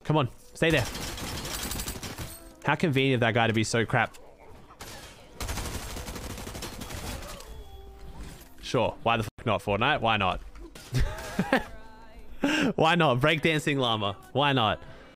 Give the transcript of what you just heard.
Come on, stay there. How convenient of that guy to be so crap. Sure, why the fuck not, Fortnite? Why not? Why not? Breakdancing llama. Why not?